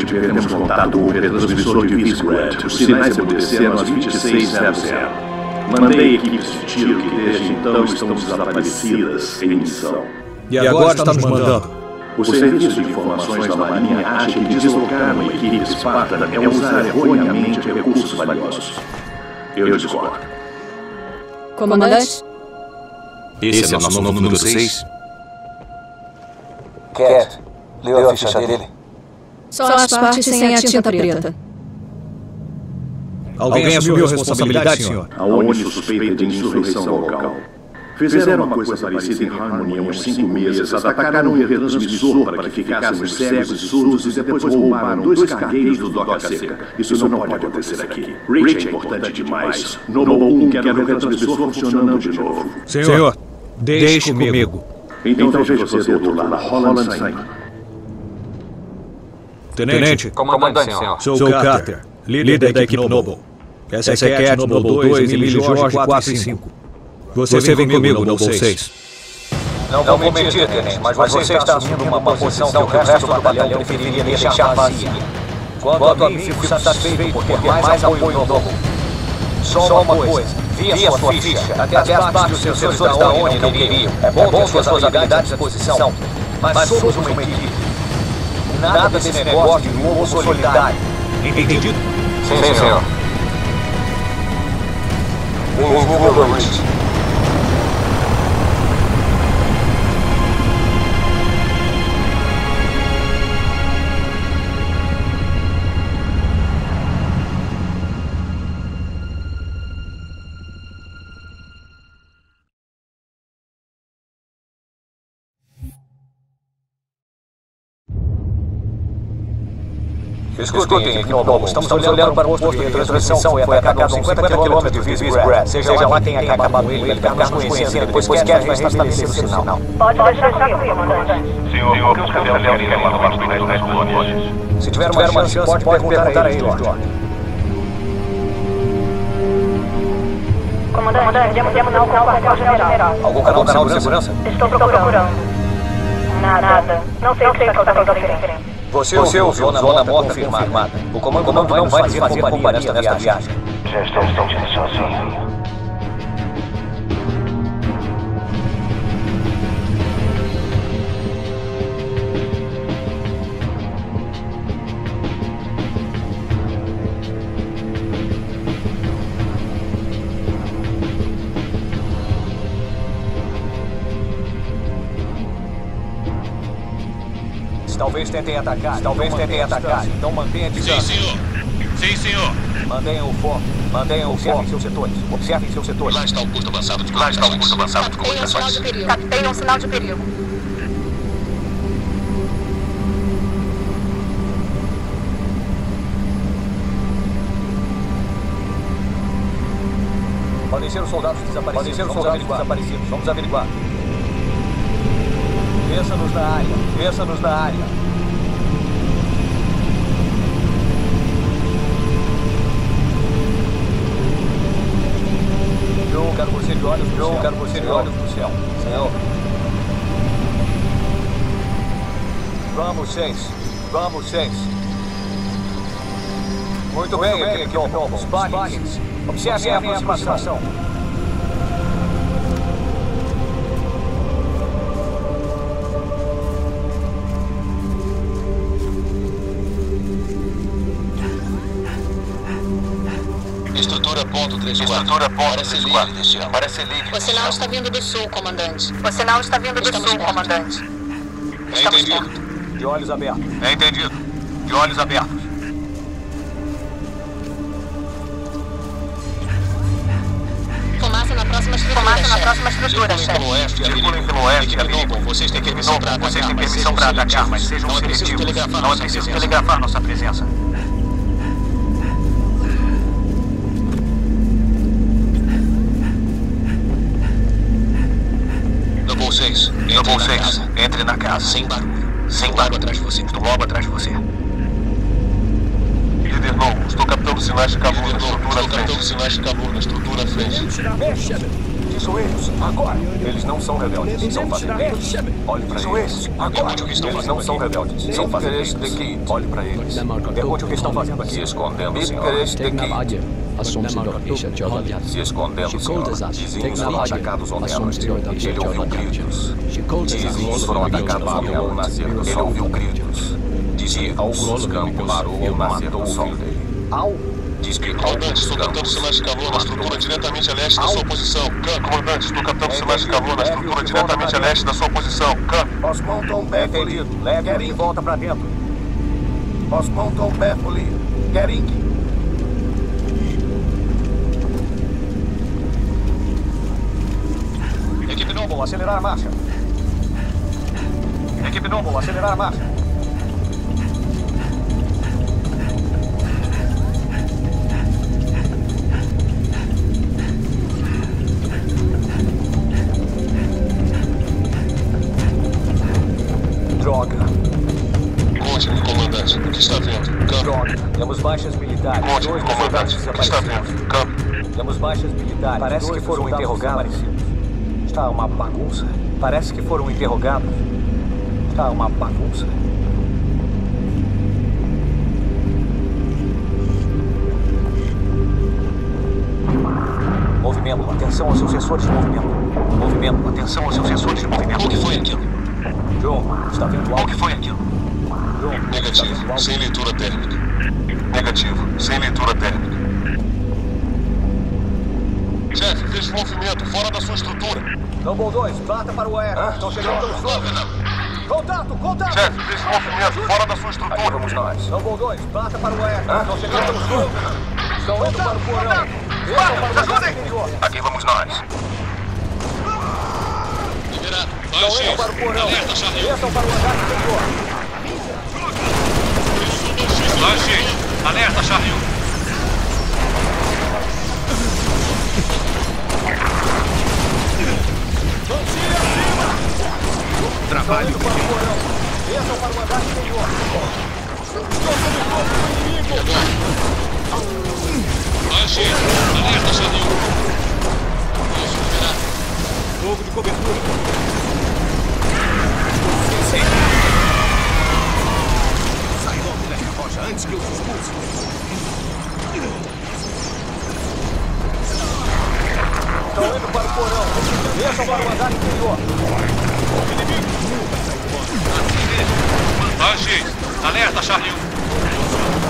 tivemos contato com o retransmissor de Visegrad. Os sinais emudeceram às 26h00. Mandei equipes de tiro que desde então estão desaparecidas em missão. E agora está nos mandando? O Serviço de Informações da Marinha acha que deslocar uma equipe Spartan é usar erroneamente recursos valiosos. Eu discordo. Comandante? Esse é nosso novo número 6? Cat, leu a ficha dele? Só as partes sem a tinta preta. Alguém assumiu a responsabilidade, senhor? A ONU suspeita de insurreição local. Fizeram uma coisa parecida em Harmony há uns 5 meses. Atacaram um retransmissor para que ficássemos cegos e surdos e depois roubaram 2 cargueiros do Doca Seca. Isso não pode acontecer aqui. Rich é importante demais. Noble 1 quer o retransmissor funcionando de novo. Senhor, deixe comigo. Então veja você do outro lado. Holland saindo. Tenente, Comandante, senhor. sou Carter, líder da equipe Noble. Essa é Cat, Noble 2, Emílio Jorge 4 e 5. Você vem comigo, Noble 6. Não vou mentir, tenente, mas você está assumindo uma posição que o resto do batalhão preferiria deixar vazia. Quanto a mim, fico satisfeito por ter mais apoio Noble. Só uma coisa, via sua ficha, até as partes dos sensores da ONU não queriam. É bom ter suas habilidades à disposição, mas somos uma equipe. Nada desse negócio de lobo solidário. Entendido? Sim, senhor. Número 20. Escutem, equipe Noble, estamos olhando para o posto de transmissão foi atacado a 50 km de Visegrad. Seja lá quem tenha acabado com ele, ele vai nos conhecendo, depois quer vai estabelecer o sinal. Pode deixar comigo, comandante. Senhor, por que os rebeldes querem levar o resto das colônias? Se tiver uma chance, pode perguntar a ele, George. Comandante, temos não com o quartel-general. Algum canal de segurança? Estou procurando. Nada. Não sei o que está fazendo diferente. Você ouviu zona morta confirmada. O comando não vai fazer companhia nesta viagem. Já estou sentindo sozinho. Talvez tentem atacar. Então mantenha a distância. Sim, senhor. Mantenham o foco. Observem seus setores. Lá está o posto avançado de comunicações. Captei um sinal de perigo. Podem ser os soldados desaparecidos. Vamos averiguar. Desça-nos na área. Joe, quero você de olhos no céu. Senhor. Vamos, 6. Muito bem, equipe Noble. Spartans, observem a aproximação. Estrutura ponto 34. Parece livre. O sinal está vindo do sul, comandante. Entendido. De olhos abertos. Entendido. De olhos abertos. Fumaça na próxima estrutura, chefe. Circulem pelo oeste, averiguem. Vocês têm permissão para atacar, mas sejam seletivos. Não é preciso telegrafar nossa presença. Noble 6, entre na casa. Sem barulho. Atrás de você. Estou logo atrás de você. Líder Noble, estou captando sinais de calor na estrutura à frente. Isso eles, agora. Eles não são rebeldes, são fazendeiros. Olhe para eles, agora. Eles não são rebeldes, são fazendeiros. Olhe para eles. Pergunte o que estão fazendo aqui. Se escondendo, senhor. Se escondendo, senhor. Vizinhos foram atacados ontem à noite. Ele ouviu gritos. Vizinhos foram atacados ontem ao nascer do sol. Ele ouviu gritos. Diz que alguns campos parou ao nascer do sol dele. Diz que Comandante, estou captando sinais de calor na estrutura diretamente a leste da sua posição. Comandante, estou captando sinais de calor na estrutura diretamente a leste da sua posição. Osmonton Beverly, Gering, volta pra dentro. Osmonton Beverly, Gering. Equipe Noble, acelerar a marcha. Equipe Noble, acelerar a marcha. Droga. Conte-me, comandante. O que está vendo? Droga. Temos baixas militares. Conte-me, comandante. O que está vendo? Campo. Temos baixas militares. Parece que foram interrogados. Está uma bagunça. Parece que foram interrogados. Está uma bagunça. Movimento. Atenção aos seus sensores de movimento. Movimento. Atenção aos seus sensores de movimento. O que foi aquilo? John, está vendo algo? O que foi aquilo? John, Negativo. Sem leitura térmica. Negativo. Sem leitura térmica. Chefe, vejo movimento fora da sua estrutura. Noble 2, plata para o aéreo. Estão chegando pelos fogos. Contato, contato! Chefe, vejo movimento fora da sua estrutura. Aqui vamos nós. Noble 2, plata para o aéreo. Estão chegando pelos fogos. Estão indo para o porão. Desçam para o hangar interior. Aqui vamos nós. Liberado. Estão indo para o porão. Desçam para o hangar interior. Alerta, Charlie 1. Trabalho. Estão indo para o porão. Desçam para o hangar interior. Estou sob fogo do inimigo. Alerta, Charlie 1. Fogo de cobertura. Sai logo dessa rocha antes que eu os expulse. Estão indo para o porão. Desçam para o hangar interior. Alerta, Charlie 1.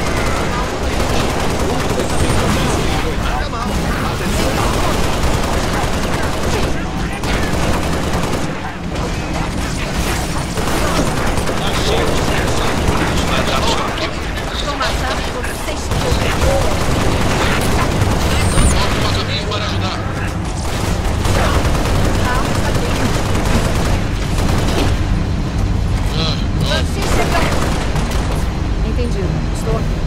Estou matando por 6 Para ajudar. Entendido. Estou aqui.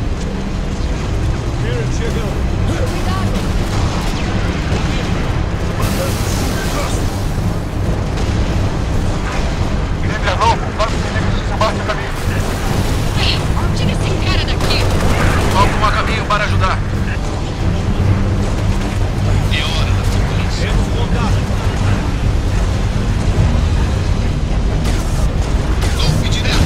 Líder novo, vamos que ele desembarque a caminho. Tira esse cara daqui. Vamos a caminho para ajudar. É hora da sequência. Temos contato. Golpe direto.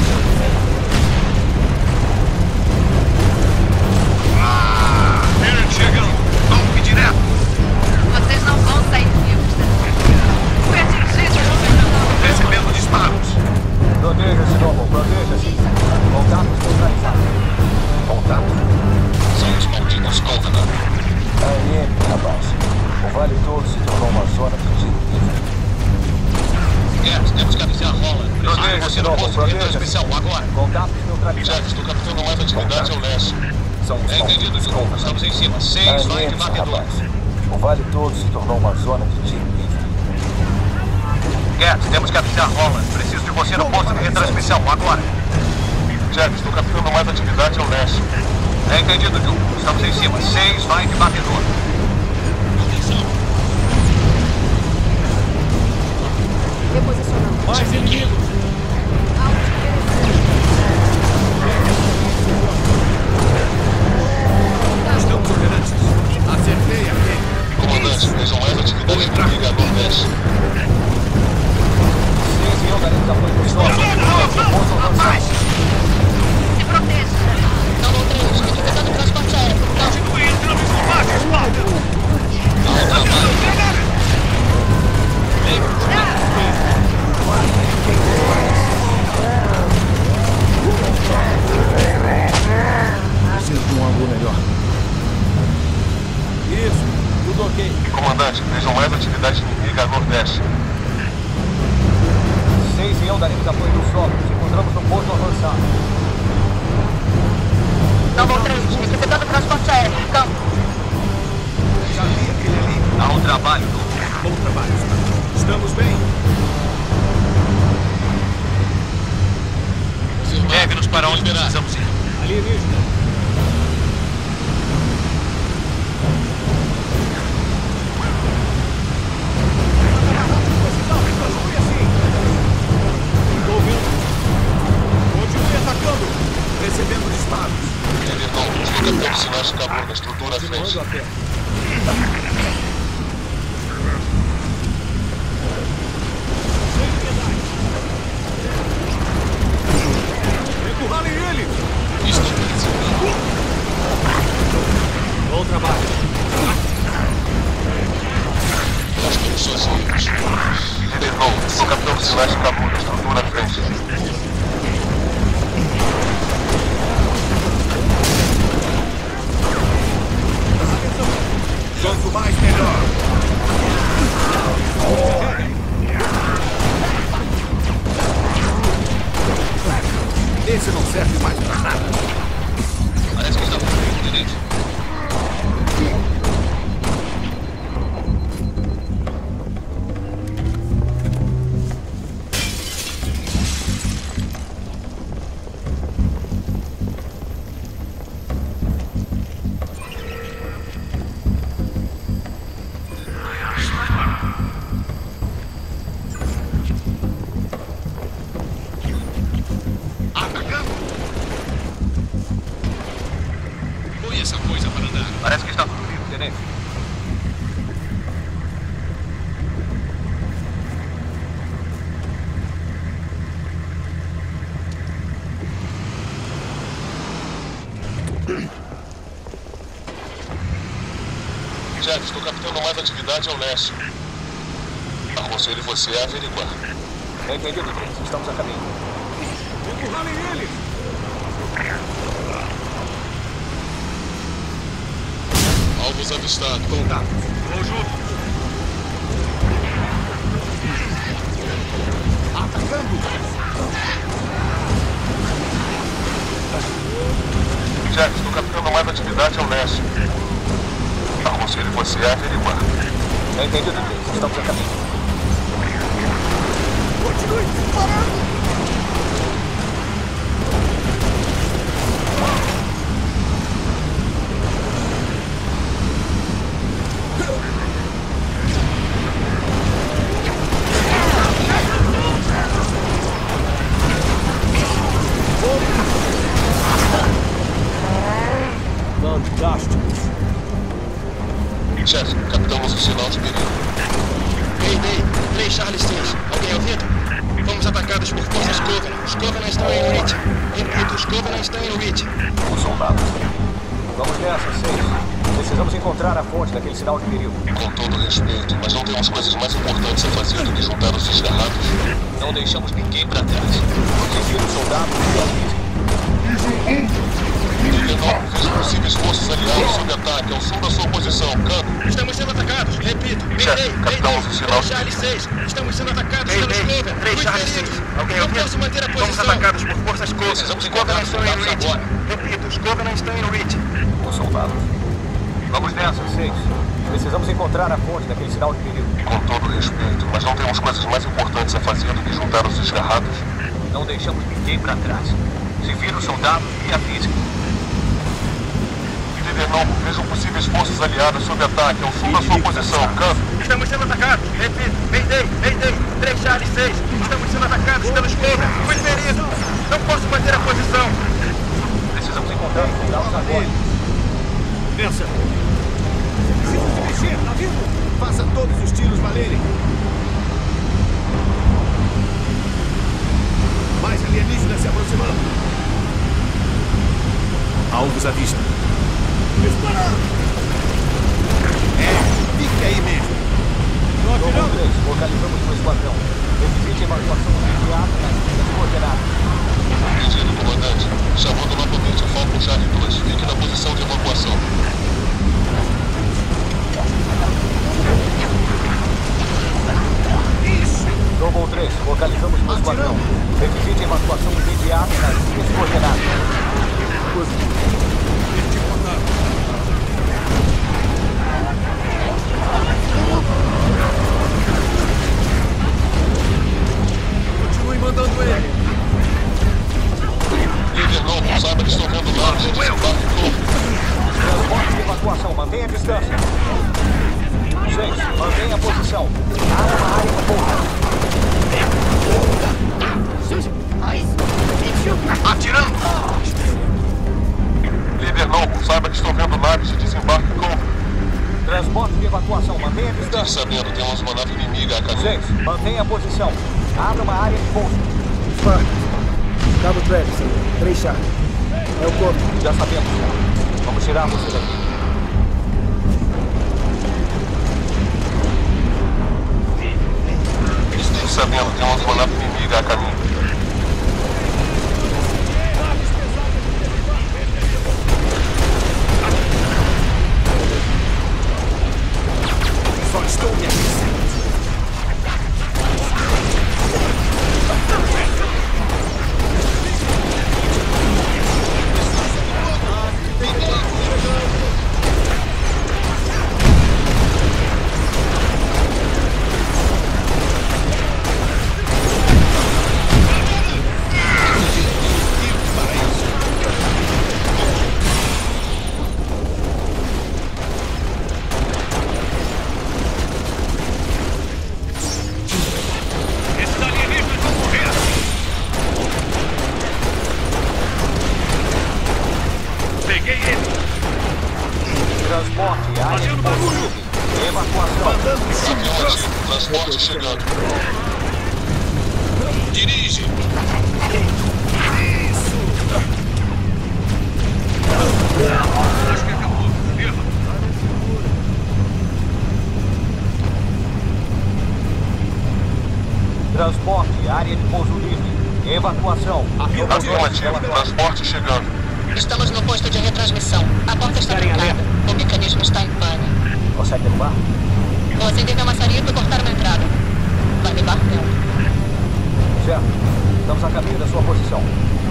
Chegando. Golpe direto. Vocês não vão sair vivos daqui. Fui atingido. Recebendo disparos. Proteja-se, Noble. Proteja-se. Contatos neutralizados. Contato. São os malditos Covenant. Aí, rapaz. O Vale todo se tornou uma zona de tiro livre. Temos que avisar a rola. Proteja-se, Noble. Proteja-se. Especial agora. Contatos neutralizados. Chefe, estou captando mais atividade ao leste. São os Entendido, malditos John. Covenant. Estamos em cima. 6 vai de batedor. Rapaz. O Vale todo se tornou uma zona de tiro livre. Temos que avisar a rola. Preciso de você no posto de retransmissão agora. Chefe, estou captando mais atividade ao leste. Entendido, John. Estamos em cima. 6 vai de batedor. Reposicionando. Mais inimigos. Estamos operantes. Acertei aqui. Comandante, vejam mais atividade comandante, vejam mais atividade inimiga a nordeste. 6 e eu daremos apoio do solo. Nos encontramos no ponto avançado. Novo 3, recebendo transporte aéreo. Campo. Já vi aquele ali. Há um trabalho, Novo. Bom trabalho. Estamos bem. Leve-nos para onde precisamos ir. Alienígena. Continue atacando. Recebemos disparos. Líder Novo, diga para os sinais de calor na estrutura à frente. Empurralem ele. Estou pressionando. Bom trabalho. Nós estamos sozinhos. Líder Novo, sou capitão de sinais de calor na estrutura à frente. Quanto mais, melhor. Esse não serve mais pra nada. Parece que está feito, tenente. Parece que está tudo vivo, tenente. Jack, estou captando mais atividade ao leste. Aconselho você a averiguar. Entendido, Três. Estamos a caminho. Empurralem ele. Alvos avistados. Contato. Vou junto. Atacando. Jack, estou captando mais atividade ao leste. Aconselho você a averiguar. Entendido, Três. Estamos a caminho. Continue disparando. Fantástico. Chefe, captamos o sinal de perigo. Mayday, 3 Charlie 6. Alguém ouvido? Fomos atacados por forças Covenant. Os Covenant estão em Witch. Repito, os Covenant estão em Witch. Os soldados. Vamos nessa, 6. Precisamos encontrar a fonte daquele sinal de perigo. Com todo respeito, mas não temos coisas mais importantes a fazer do que juntar os desgarrados. Não deixamos ninguém para trás. Prefiro os soldados e a Líder Novo, veja possíveis forças aliadas sob ataque ao sul da sua posição. Campo. Estamos sendo atacados. Repito, Chefe, Mayday, captamos o sinal 3 de Charlie 6. Estamos sendo atacados Mayday, pelos Covenant. 3 Fui Charlie ferido. 6. Alguém Não ouvido? posso manter a Fomos posição. atacados por forças Covenant. Precisamos Os encontrar Covenant os estão em soldados Witch. agora. Repito, os Covenant estão em Witch. Os soldados. Vamos nessa. 6. Precisamos encontrar a fonte daquele sinal de perigo. Com todo respeito, mas não temos coisas mais importantes a fazer do que juntar os desgarrados. Não deixamos ninguém para trás. Se vira os soldados e avise. Líder Novo, vejam possíveis forças aliadas sob ataque ao sul da sua posição. Campo. Estamos sendo atacados. Repito, Mayday, 3 Charlie 6. Estamos sendo atacados pelos Covenant. Fui ferido. Não posso manter a posição. Precisamos encontrar os soldados agora. Nessa. Precisa se mexer, tá vindo? Faça todos os tiros valerem. Mais alienígenas se aproximando. Alvos à vista. Disparando! Fique aí mesmo. Novo 3. Localizamos o esquadrão. Requisite evacuação imediata nas linhas coordenadas. Entendido, comandante. Chamando novamente o Falcon Charlie 2. Fique na posição de evacuação. mantenha a distância. 6, mantenha a posição. Abra uma área de pouso. Atirando! Líder Noble, saiba que estou vendo naves de desembarque com... Transporte de evacuação, mantenha a Fique distância. sabendo, temos uma nave inimiga a caminho. 6, mantenha a posição. Abra uma área de pouso. Spark. Cabo Travis, 3 chá. É o corpo. Já sabemos, senhor. Vamos tirar você daqui. Estou sabendo, temos uma nave inimiga a caminho. Só estou me aquecendo. Transporte, área de pouso. Evacuação. Afirmativo, transporte chegando. Dirige! Acho que acabou. Viva! Transporte, área de pouso livre. Evacuação. Afirmativo, transporte chegando. Estamos no posto de retransmissão. A porta está trancada. O mecanismo está em pane. Consegue derrubar? Vou acender minha maçarica e cortar uma entrada. Vai levar tempo. Certo. Estamos a caminho da sua posição.